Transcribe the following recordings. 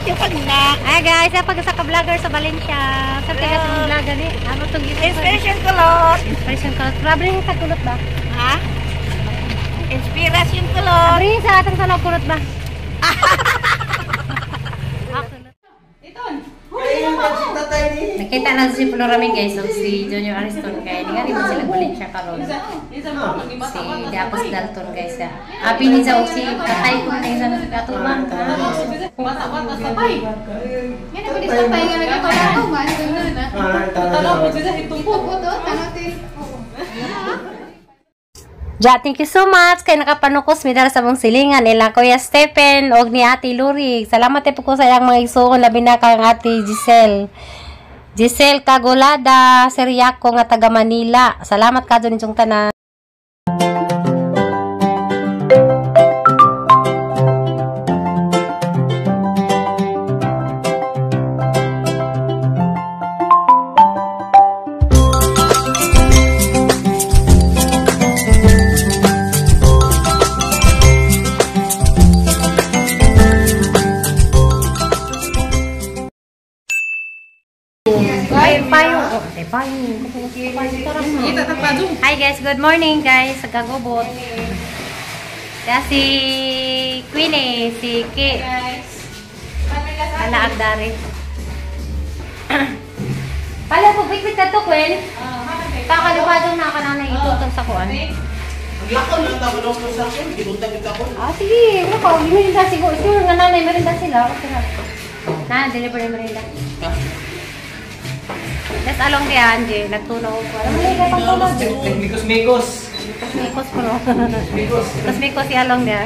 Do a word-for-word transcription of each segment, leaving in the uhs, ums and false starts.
Video ka na. Ay guys, pag sa ka-vlogger sa Valencia. Sa tigas ng vlogger ni. Ano tong Inspiration kulot. Inspiration kulot. Grabe rin sa kulot ba? Ha? Inspiration kulot. Grabe sa atong sa kulot ba? Nakita na si Floraming guys, so si Junior Ariston kaya di nga rin sila gulit siya karon. Si Diapos Dalton guys ya. Abi ni sa si katay ko na isa na katubang. Bata-bata sabay. Yan ako dito sabay nga nagkatawa ko man ganoon na. Tanaw mo sa hitong po to, tanatin. Ja, thank you so much kay nakapanukos mi dara sa mong silingan nila Kuya Stephen og ni Ate Lurig. Salamat po ko sa iyang mga igsoon labi na kang Ate Giselle. Giselle Kagolada, Seriaco nga taga Manila. Salamat kadto ninyong tanan. Hi guys, good morning guys sa Kagubot. Kaya si Queenie, si Ki. Alaag dari. Pala po, bigwit ka to, Quen. Kakalubadong na ka na na itutong sa kuan. Ah, sige. Ano ka? Merinda siguro. Sure nga nanay, merinda sila. Na, delivery merinda. That's along the Angie, nagtunaw ko. Alam mo na yung pang tunaw dyan? Mikos-mikos. Mikos ko no. Mikos-mikos si along there.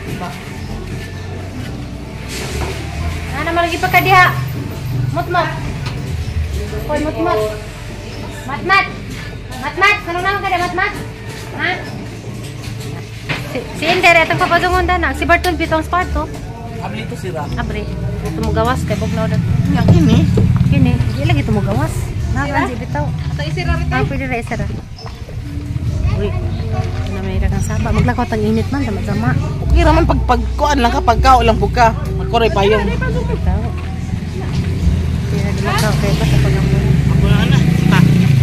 Ah, naman lagi pa ka diha. Mut-mut. Hoy, mut-mut. Mat-mat. Mat-mat. Kanong naman ka diha, mat-mat? Ha? Si, si Inder, itong papadungon na. Si Barton Bitong Sparto. Abli ito sira. Abri. Ito mo gawas kay Bognaw na. Yang ini. Kini, di lagi ito mo gawas. Nakan si bitaw. Ato isira rin Ah, pwede rin isira. Uy, na may ragang saba. Maglakot ang init man, sama-sama. Okay raman pag pagkuan lang ka pagkao lang buka. Magkoray payong. Bitaw. Hindi na dumakaw kayo pa sa pagamon. Wala na. Ta.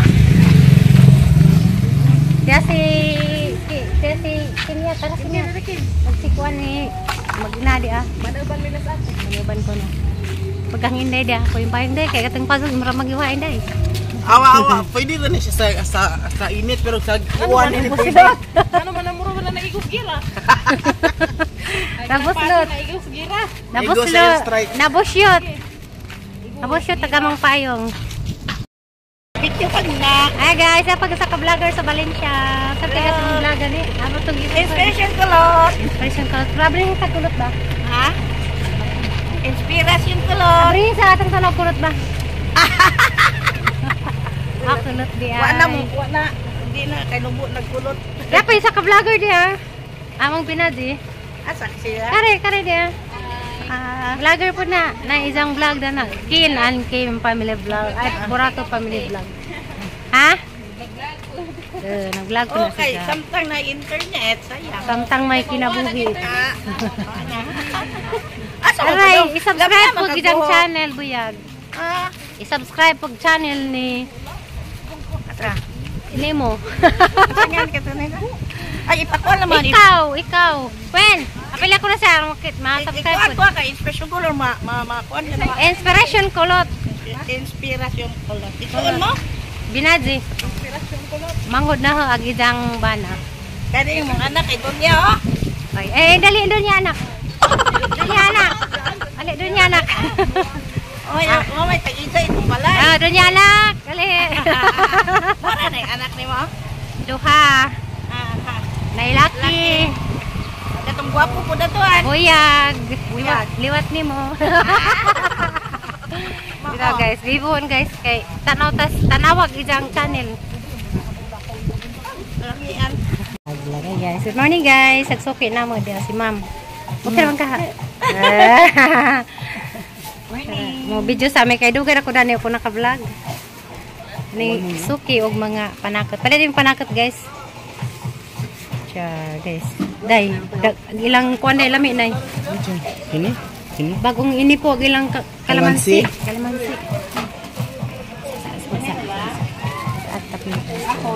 Kaya si... Kaya si... Kanya, tara kanya. Magsikuan ni... Mag-inadi ah. Manaban mi nas ate. Maniban ko na. Pagkang inday dia, ako yung pahing day. Kaya katang pasok, marang mag-iwain day. Awa-awa, pwede rin siya sa, sa, sa init pero sa kuwan ini pwede. Ano man ang muro wala na igos gira. Nabuslot. Na igos gira. Nabuslot. Nabusyot. Nabusyot, tagamang payong. Video ka na. Ay guys, pag sa ka-vlogger sa Valencia. Sa tigas ng vlogger ni. Ano itong Inspiration kulot. Inspiration kulot. Grabe rin sa kulot ba? Ha? Inspiration kulot. Grabe rin sa atong sa kulot ba? Ah, kulot di ay. Wala mo, wala. Hindi na, kay lubo nagkulot. Kaya pa isa ka-vlogger di ah. Amang pinadi. Asak siya. Kare, kare di ah. Ah, vlogger po na. Na isang vlog na na. Kin and Kim family vlog. Ay, Burato family vlog. Ha? Uh, nag-vlog ko na Okay, siya. samtang na internet, sayang. Samtang may kinabuhi. Asa mo Aray, daw? i-subscribe Labi po na kitang magkuha. channel, Buyag. Ah, I-subscribe po channel ni asa. Nemo. Ganyan ka tunay na. Ay, ipakuha naman. Ikaw, ikaw. When? Apila ko na sa makit, ma-subscribe Ikuha po. ko ka, inspiration color, ma, ma, ma, kuhan ka na. Inspiration kulot. Inspiration color. Ikuhan mo? Binadzi. Manghod na ho, agidang bana. Kaya yung mga anak, ito niya, oh. Ay, eh, dali doon niya anak. Dali anak. Ali doon niya anak. Oh, ah. Oh, may tag-isa itong balay. Ah, doon niya anak. Dali. Para na yung anak ni mo? Duha. Ah, ha. Nailaki. Katong gwapo po na to, ah. Buyag. Buyag. Liwat, liwat ni mo. Dito guys, bibuhon guys kay tanaw tas tanawag ijang channel. Lamian. Okay guys, good morning guys. Sagsuki na mo dia si ma'am. Okay naman ka ha. Morning. Mo video sa amin kay dugay ako dani ako naka-vlog. Ni suki og mga panakot. Pala din panakot guys. Siya guys. Day, dag- ilang kuan day lami nay. Ini? Ini? Bagong ini po ilang ka- kalamansi. Kalamansi. Kalamansi. At tapi ako.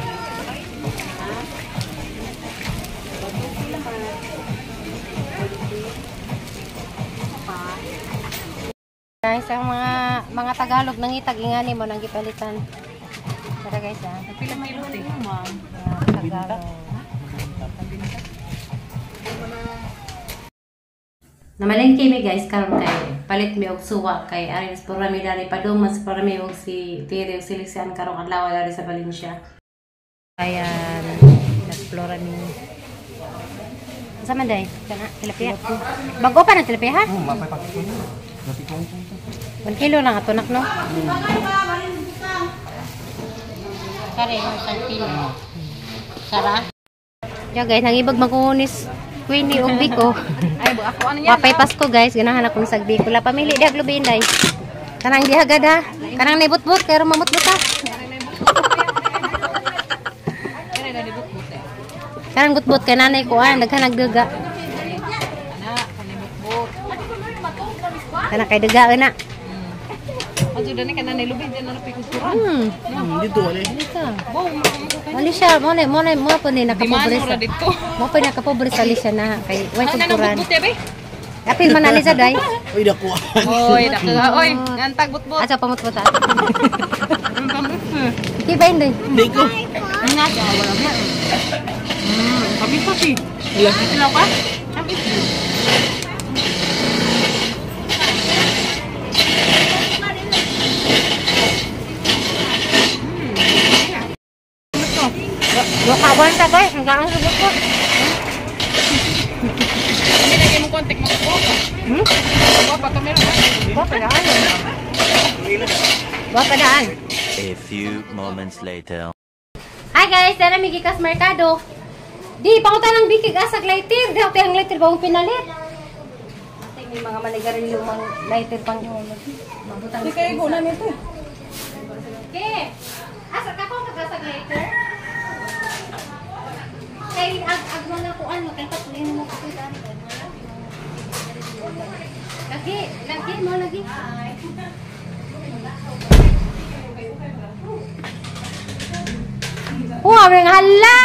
Guys, ang mga mga Tagalog nangitag ingani mo nang gipalitan. Tara guys, ah. Pila may lote. Tagalog. Namalengke mi guys karon kay palit mi og suwa kay ari mas porami dali padung mas porami og si Tere og silisian karong adlaw dali sa Valencia. Ayan, explore mi. Sama day, kana tilapia. Bago pa na tilapia ha? Oh, mapay pa ko. Dati ko. one kilo lang ato nak no. Kare mo sa kilo. Sara. Yo guys, nangibag makunis. Queenie og biko. Ay, bu ako ano yan? Wapay Pasko guys, ganahan akong sagdi. Kula pamili di aglubin day. Kanang dihagad ha. Kanang nibut-but kay mamut-but ha. Kaya na libut-but eh. Kanang but-but kay nanay ko ah, daghan nagduga. Ana, kanibut-but. Kanang kay duga na. Ang sudan ni kana nilubid din na pikusuran. Hmm. Hmm, dito wala. Dito. Wow, Mali siya, mo na mo na mo po ni nakapobre Dimano sa. ra dito. Mo po nakapobre sa lisya na kay way Ano na kulturan. but-but eh, be? Apil man ali sa day. Uy, dako. Oy, daka oy, ngantag but-but. Asa pamut-but ta. Kiba inday. Hindi ko. Nga siya, wala ba? Hmm, kami pa si. Wala. Sila pa? Kami pa. Yo kawan ta guys, hanggang sa but. Hindi na mo kontak mo ko. Hmm? Wa pa kamera ka. Wa padaan. Wa padaan. A few moments later. Hi guys, dara mi gikas merkado. Di pangutan ng bikig asag lighter, di ako ang lighter bagong pinalit. Ate may mga maligarilyo mang lighter pang mabutang. Di kay ko na nito. Okay. Asa ka ko magasag lighter? Kay ag ag mga kuan mo kay patulin mo ko dali. Lagi, lagi mo lagi. Wow, ang hala.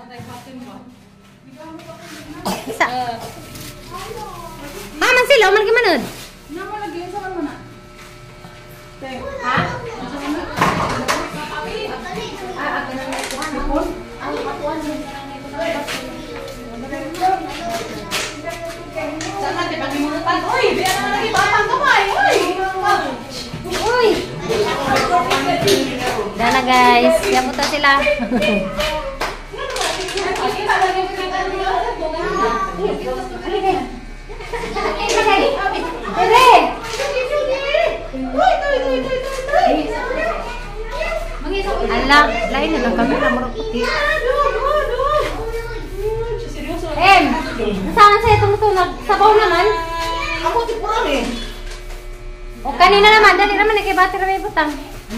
Isa. Ah, man sila, man gimanod. Nama lagi sa man na. Ha? Ah, ako na may kuan mo. Ang kuan mo. Sana di pag imutan. Oy, di na lagi batang kamay. Oy. Uy! Dana guys, yamutan sila. Ala, lain na lang kamera mo puti. Em, saan sa itong tunog? Sabaw naman? Ako ti pura ni. O kanina naman, dali naman nakibati na may butang.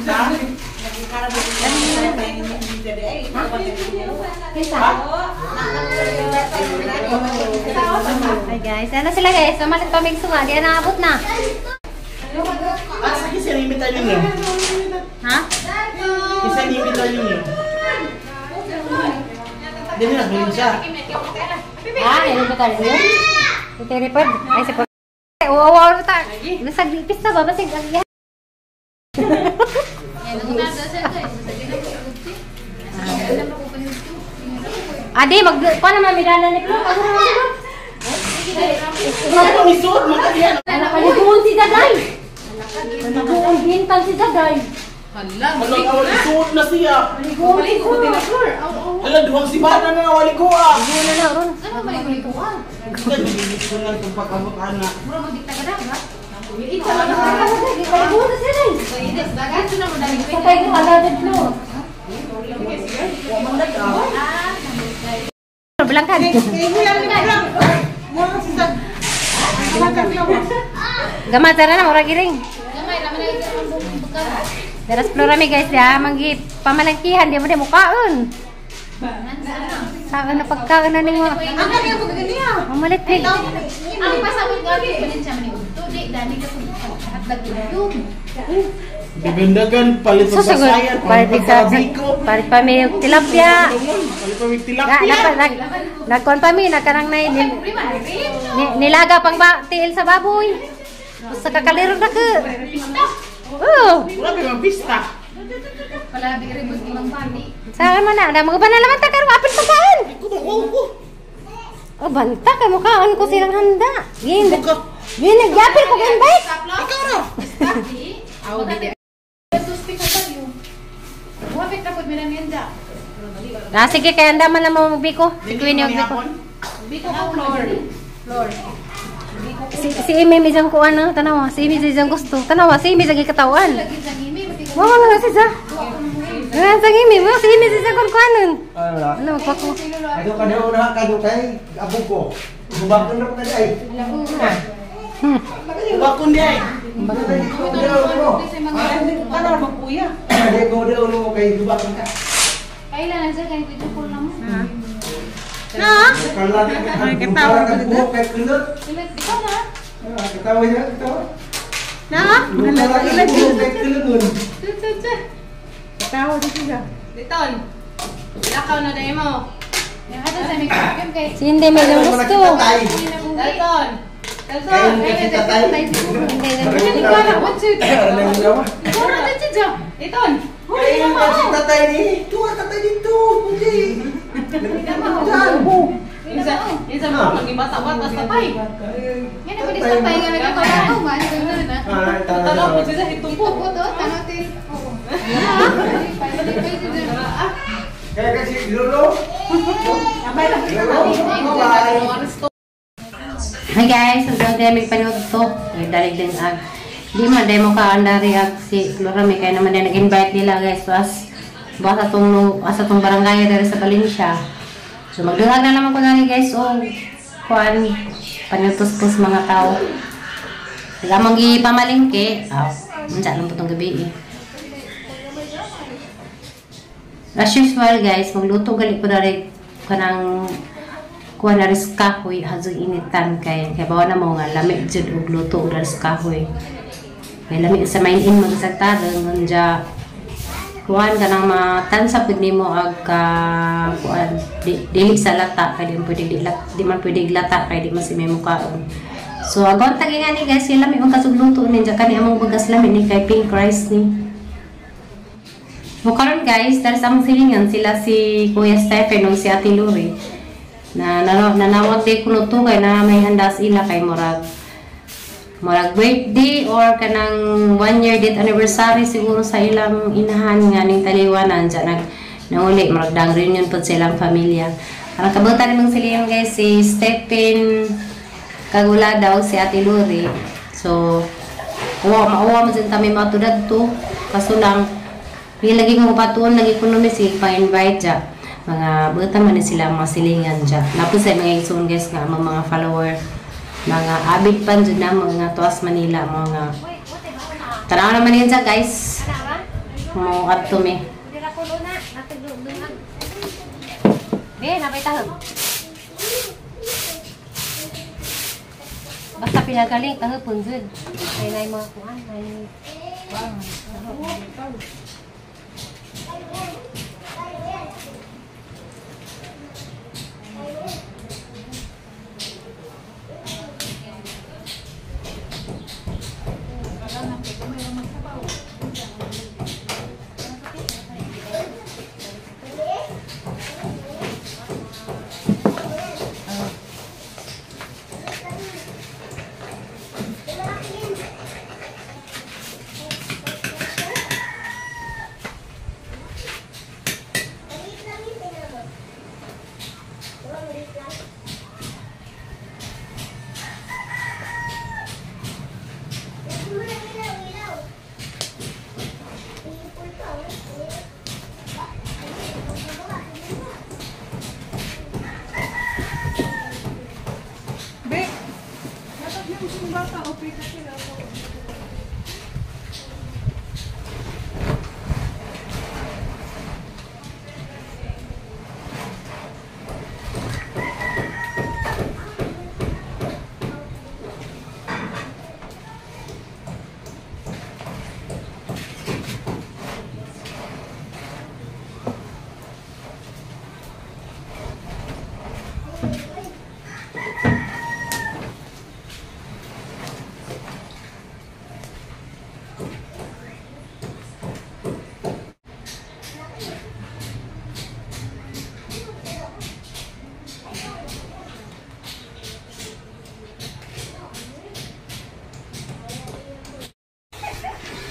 Kisa? Hi guys, ano sila guys? Samalit pa may sunga, di na abot na. Ah, sige, sinimitan yun yun. Ha? Isa sinimitan yun yun. Hindi na, bilhin siya. Ha? Ano ba tayo yun? Ito repod? Ay, sa pag... Oo, oo, oo, ta. Nasag nipis na ba? Basig ang yan. Adi, mag... Paano mamidana ni Plo? Ano naman ito? Ano pang isuot mo kaya? Nalikuon si Daday. Nalikuon bintang si Daday. Hala, Walang awal isuot na siya. Nalikuon si Daday. Wala, duwang si Bana na nawali ko ah. Ano na na, Ron? Sige, bibilis ko lang itong pagkamukana. Nalikuon na siya Day. Patay ko aladad Plo. Belangkan. Gamat sana na murag giring. Teras flora mi guys ya, manggi pamalangkihan dia mo mukaon. Saan na pagkaon na ninyo? Ang kami ako ganiya. Mamalit ni. Ang pasabot nga di panin siya man ito. Di dani ka at lagi yun. Bibindagan, palit So sa siguro, basayan. palit sa palit pa mi yung tilapia. Palit pa may Nga, tilapia. nag, nag, nagkuhan pa mi, nagkanang na nil, Prima, rin. ni- nilaga pang ba, tiil sa baboy. Sa kakaliro na ka. Oh, Wala pa yung pista. Palabi rin mo imang pandi. saan mo na? Ada mga banala man takar, wapit pagkaan. Kumawaw ko. Oh, banta kay mukhaan ko silang handa. Gin, Buka. gin, nagyapil ko kang bike. Ikaw na. Ako di. Susti ka tayo. Wapit na po minanienda. Ah, sige, kaya andaman na mo magbiko. Si Queen yung biko. Biko ko floor. Floor. Si, si Imi misang ko ano, tanawa. Si Imi misang gusto. Tanawa, si Imi lagi katawan. Lagi sa gimi. Mo mo na siya. Nga sa Imi mo, si Imi siya kon kuanon. Ano, pako. Aduh kada una kadu kay abog ko. Subakon na kada ay. Bakun dia. Ano ba kuya? Ada ko dia ulo kay subakon ka. Kailan sa kay video call na mo? Na? Kala kita ka kay kulut. Ikaw na. Ketawa ya, ketawa. Na? Kala ilan kay kulut. Ketawa dito siya. Diton. Lakaw na dai mo. Yang ada sa mikrophone kay Si hindi may lang gusto. Dalton. Kain kasi tatay. Hindi na. Ano ni Kara? What's it? Ano naman? Ikaw na dito siya. Diton. Kain kasi tatay ni. Tuwa tatay dito. Puti. Isa, isa mo lagi bata-bata sa pay. Yan ako di sa pay nga lagi ko ako man ko na. Ah, Tanaw po siya hitong po. Opo to, tanatin. Oo. Kaya kasi lolo. Hi guys, ang daw dami panood to. Ay dalig din ag. Di man demo ka andari ag si Flora may kaya naman din nag-invite nila guys was basta tong asa tong barangay dari sa Valencia. So magduhag na naman ko na ni guys o kuan panutos-pos mga tao. Lamang gi pamalingke. Ah, unsa lang po tong gabi eh. As usual guys, magluto gali ko na rin kanang kuha na rin sa kahoy hazong initan kay kay bawa na mo nga lamig jud og luto na rin sa kahoy kay lamig sa main in magsagtarong nanja kuhan ka nang matansa pud nimo ag ka kuhan di, dili sa lata kay di man pwede di, di man pwede lata kay di man si memo kaon. So agon tagi nga ni guys yung lamig ang kasugluto ninja kani among bugas lamig ni kay pink rice ni. Mo karon guys, dar sa among silingan sila si Kuya Stephen ug si Ate Lori. Na nanawag day kuno to kay na may handas ila kay murag murag birthday or kanang one year date anniversary siguro sa ilang inahan nga ning taliwanan dyan nag nauli murag dang reunion pod sa ilang pamilya. Ang kabutan nimong silingan guys si Stephen Kaguladaw si Ate Lori. So uwa mauwa mo din kami matudad to kaso lang nilagay mo patuon lagi kuno mi si pa-invite dyan. Mga buta man sila mga silingan dyan. Napos sa mga igsoon guys nga mga, mga follower. Mga abid pan dyan na mga Tuas Manila. Mga tanaw naman yun dyan guys. Mga adto me. Eh, napay tahog. Basta pinagaling tahog pun dyan. Ay na yung mga kuhan. Ay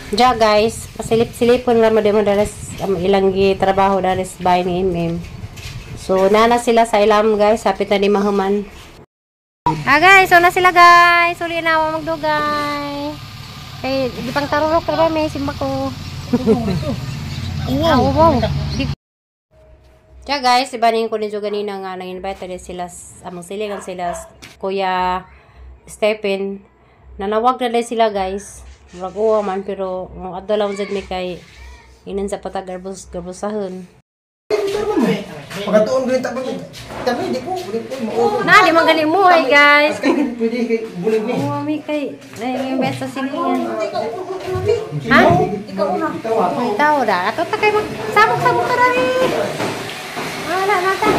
Ja guys, pasilip-silipon nga mo mo dalas um, ilang gi trabaho dalas bahay ni M M. So nana sila sa ilam guys, hapit na ni mahuman. Ah guys, so na sila guys. Uli na ako magdugay. Kay di pang tarurok ra may simba ko. Wow, wow. Ja guys, ibanin ko din jo ganina nga nang-invite din sila among sila kan sila Kuya Stephen. Nanawag na din sila guys. Murag man pero mo adto lang jud mi kay inan sa patagarbos garbosahon. Pagkatuon rin tapos kami di ko di ko mo. Na di man gani mo ay guys. Pwede kay bulig ni. Oh, mi kay ay best sa sinihan. Ha? Ikaw una. Ikaw ako. Ikaw da. Ato ta kay mag sabog-sabog ka rin. Wala na ta.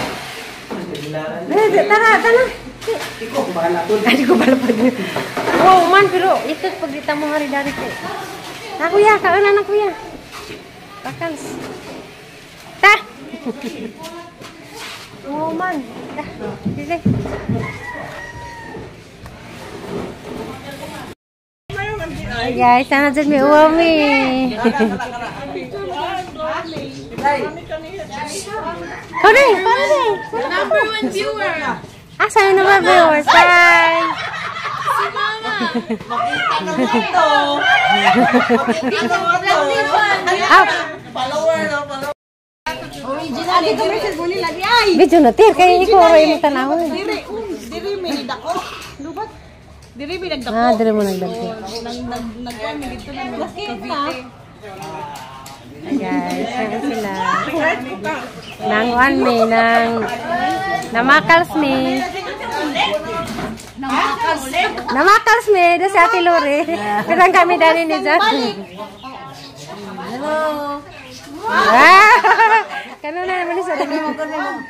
Eh, tara, tara. Ikaw bahala to. Ay, ko bala pa din. Wow, man, pero ito pag dita mo hari dari ko. Na kuya, kauna na kuya. Bakals. Ta. Wow, man. Ta. Sige. Ay, guys, sana dyan may uwami. Kore, para din. Number one viewer. Ah, sa'yo naman viewers. Bye! Ah, Original ito message mo nila di ay. video na tir. Kaya ikaw rin mo tanaw. Diri, um, diri may nagdako. Lubat. Diri may nagdako. Ah, dali mo nagdagpo. Nag nag nagkuan mi dito na Cavite. Guys, saan sila? Nanguan mi, nang namakals mi. Namakals mi, doon si Ate Lore. Pirang kami dali ni Jack. Hello. Ah! Kano na naman isa rin mo.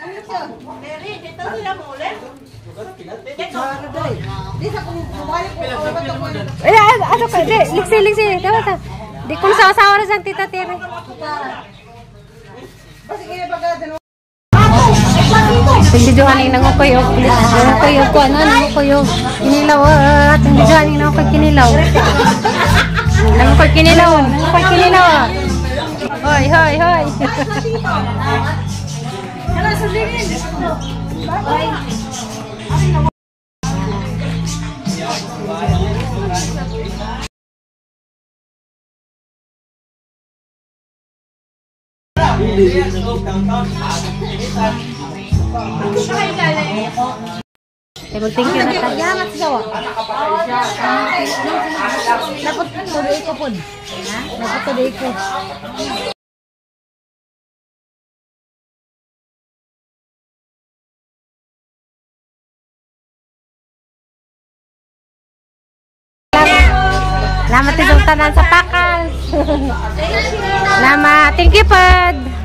Eh, ano ka? Di, liksi, liksi. Dapat ta. Di kung sawa-sawa rin sa tita Tere. Pindidyohan yung nangukoy o nangukoy o ko ano, nangukoy o kinilaw at pindidyohan yung nangukoy kinilaw. Nangukoy kinilaw, nangukoy kinilaw. Hoy, hoy, hoy. Hello, sabihin. Bye. Eh, mag-thank you na tayo. Yamat siya. Dapat tuloy ko po. Dapat tuloy ko. Salamat sa tanan sa pakal. Salamat. Thank you, Pod.